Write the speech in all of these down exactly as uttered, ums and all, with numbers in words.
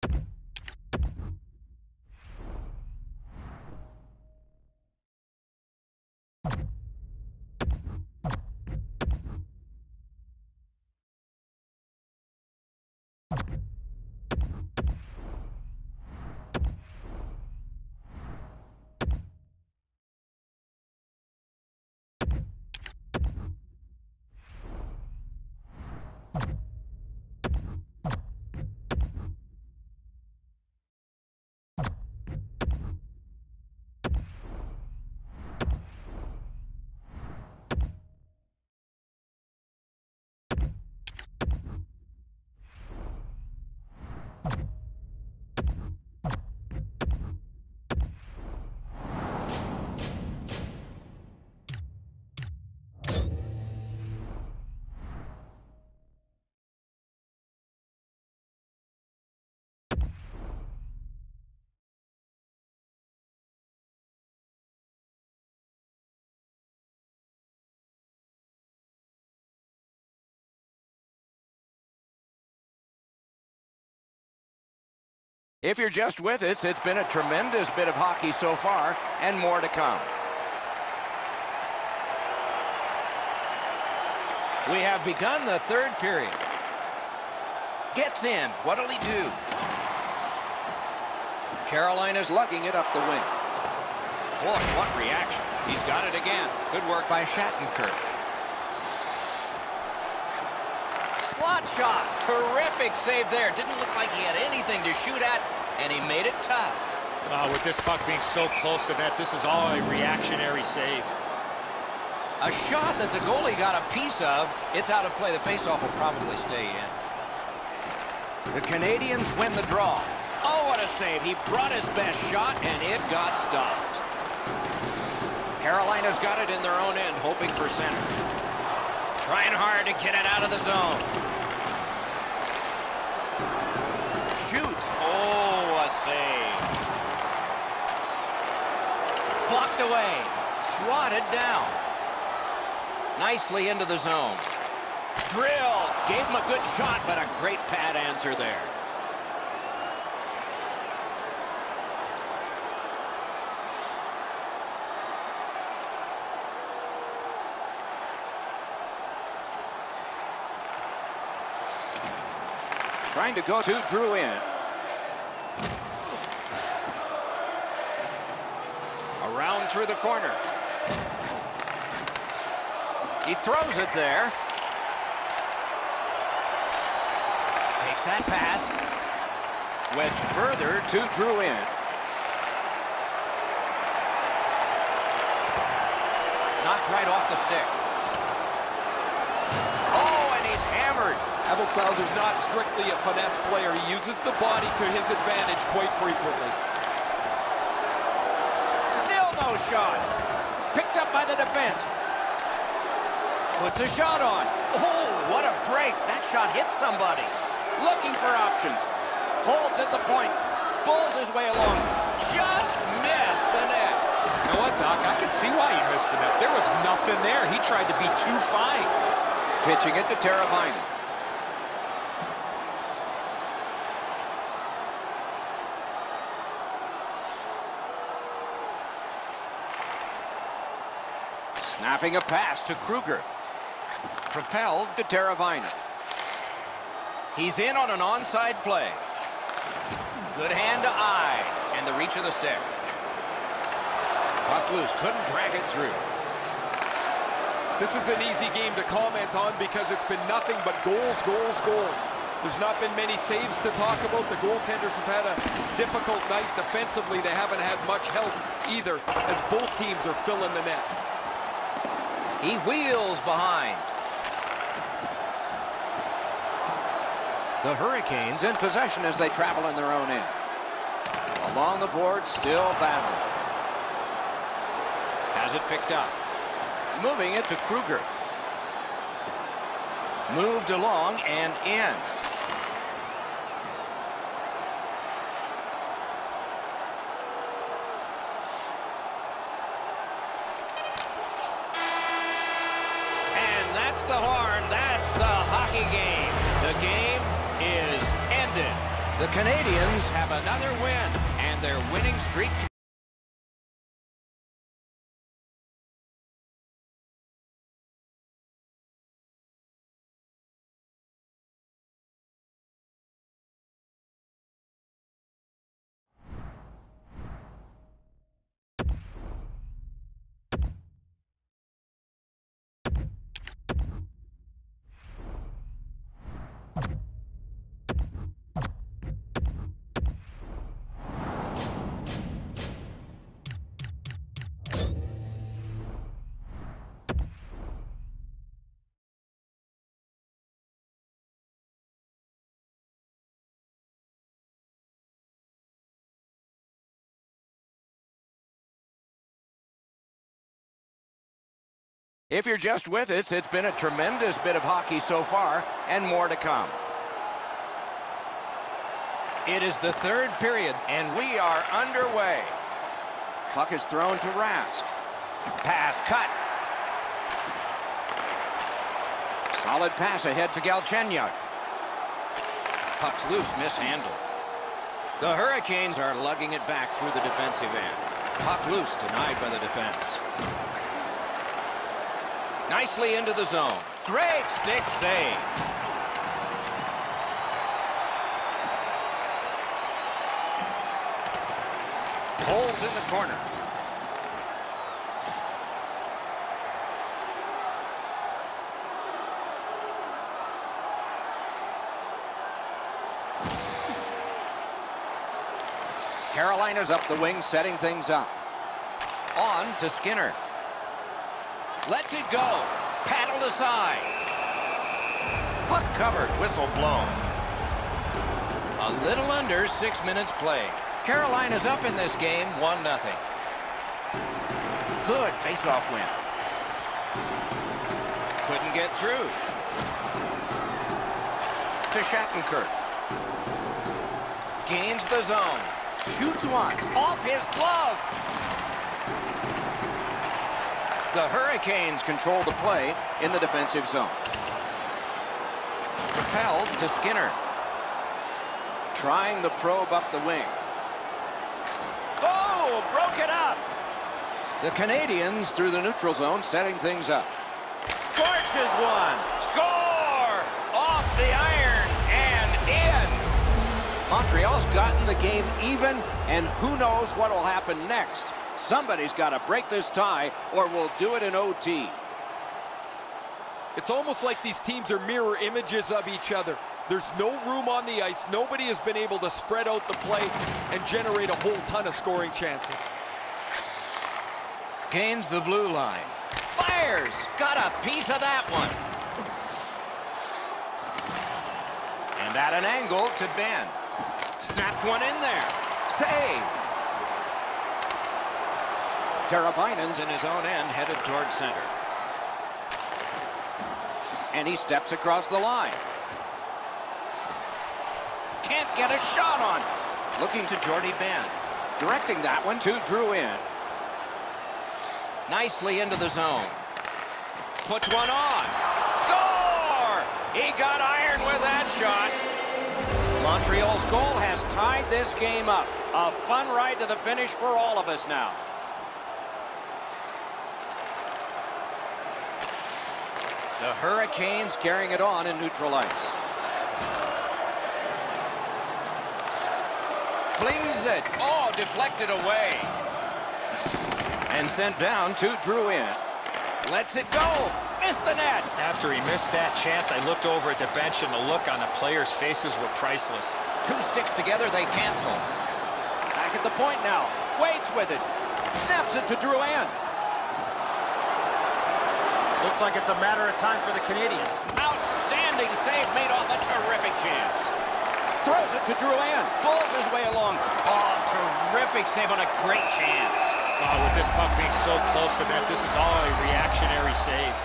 If you're just with us, it's been a tremendous bit of hockey so far, and more to come. We have begun the third period. Gets in. What'll he do? Carolina's lugging it up the wing. Boy, what reaction. He's got it again. Good work by Shattenkirk. Slot shot. Terrific save there. Didn't look like he had anything to shoot at, and he made it tough. Uh, with this puck being so close to net, this is all a reactionary save. A shot that the goalie got a piece of. It's out of play. The faceoff will probably stay in. The Canadians win the draw. Oh, what a save. He brought his best shot, and it got stopped. Carolina's got it in their own end, hoping for center. Trying hard to get it out of the zone. Shoots. Oh, a save. Blocked away. Swatted down. Nicely into the zone. Drill. Gave him a good shot, but a great pad answer there. Trying to go to Drouin. Around through the corner. He throws it there. Takes that pass. Wedge further to Drouin. Knocked right off the stick. Oh, and he's hammered. Abelsauzer's not strictly a finesse player. He uses the body to his advantage quite frequently. Still no shot. Picked up by the defense. Puts a shot on. Oh, what a break. That shot hit somebody. Looking for options. Holds at the point. Pulls his way along. Just missed the net. You know what, Doc? I can see why he missed the net. There was nothing there. He tried to be too fine. Pitching it to Teravainen. Snapping a pass to Kruger. Propelled to Teravainen. He's in on an onside play. Good hand to eye, and the reach of the stick. Puck loose, couldn't drag it through. This is an easy game to comment on because it's been nothing but goals, goals, goals. There's not been many saves to talk about. The goaltenders have had a difficult night defensively. They haven't had much help either, as both teams are filling the net. He wheels behind. The Hurricanes in possession as they travel in their own end. Along the board, still battling. Has it picked up. Moving it to Kruger. Moved along and in. And that's the horn. That's the hockey game. The game is ended. The Canadians have another win, and their winning streak. If you're just with us, it's been a tremendous bit of hockey so far, and more to come. It is the third period, and we are underway. Puck is thrown to Rask. Pass cut. Solid pass ahead to Galchenyuk. Puck's loose, mishandled. The Hurricanes are lugging it back through the defensive end. Puck loose, denied by the defense. Nicely into the zone. Great stick save. Holds in the corner. Carolina's up the wing, setting things up. On to Skinner. Lets it go. Paddled aside. Puck covered. Whistle blown. A little under six minutes played. Carolina's up in this game, one nothing. Good face-off win. Couldn't get through. To Shattenkirk. Gains the zone. Shoots one. Off his glove. The Hurricanes control the play in the defensive zone. Propelled to Skinner. Trying the probe up the wing. Oh, broke it up. The Canadians through the neutral zone, setting things up. Scorches one. Score! Off the iron and in. Montreal's gotten the game even, and who knows what will happen next. Somebody's got to break this tie, or we'll do it in O T. It's almost like these teams are mirror images of each other. There's no room on the ice. Nobody has been able to spread out the play and generate a whole ton of scoring chances. Gains the blue line. Fires! Got a piece of that one. And at an angle to Ben. Snaps one in there. Save! Teravainen's in his own end, headed toward center. And he steps across the line. Can't get a shot on. Looking to Jordie Benn. Directing that one to Drouin. Nicely into the zone. Puts one on. Score! He got iron with that shot. Montreal's goal has tied this game up. A fun ride to the finish for all of us now. The Hurricanes carrying it on in neutral ice. Flings it. Oh, deflected away. And sent down to Drouin. Lets it go. Missed the net. After he missed that chance, I looked over at the bench, and the look on the players' faces were priceless. Two sticks together, they cancel. Back at the point now. Waits with it. Snaps it to Drouin. Looks like it's a matter of time for the Canadians. Outstanding save made off a terrific chance. Throws it to Drouin. Pulls his way along. Oh, terrific save on a great chance. Oh, with this puck being so close to that, this is all a reactionary save.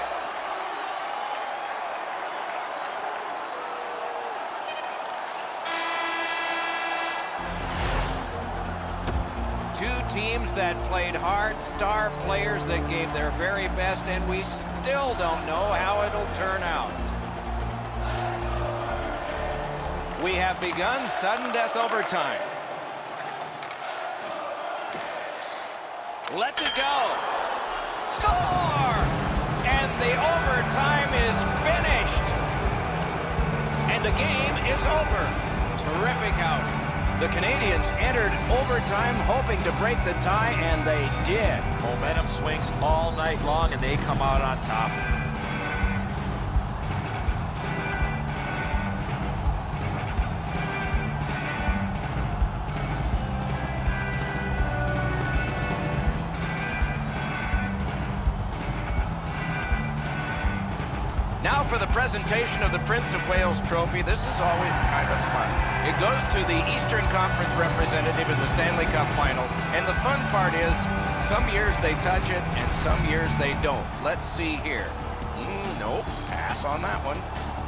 Two teams that played hard, star players that gave their very best, and we still don't know how it'll turn out. We have begun sudden death overtime. Lets it go. Score! And the overtime is finished. And the game is over. Terrific out. The Canadians entered overtime hoping to break the tie, and they did. Momentum swings all night long, and they come out on top. Now for the presentation of the Prince of Wales Trophy. This is always kind of fun. It goes to the Eastern Conference representative in the Stanley Cup Final. And the fun part is, some years they touch it and some years they don't. Let's see here. Mm, nope, pass on that one.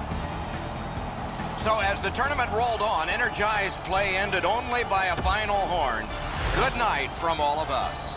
So as the tournament rolled on, energized play ended only by a final horn. Good night from all of us.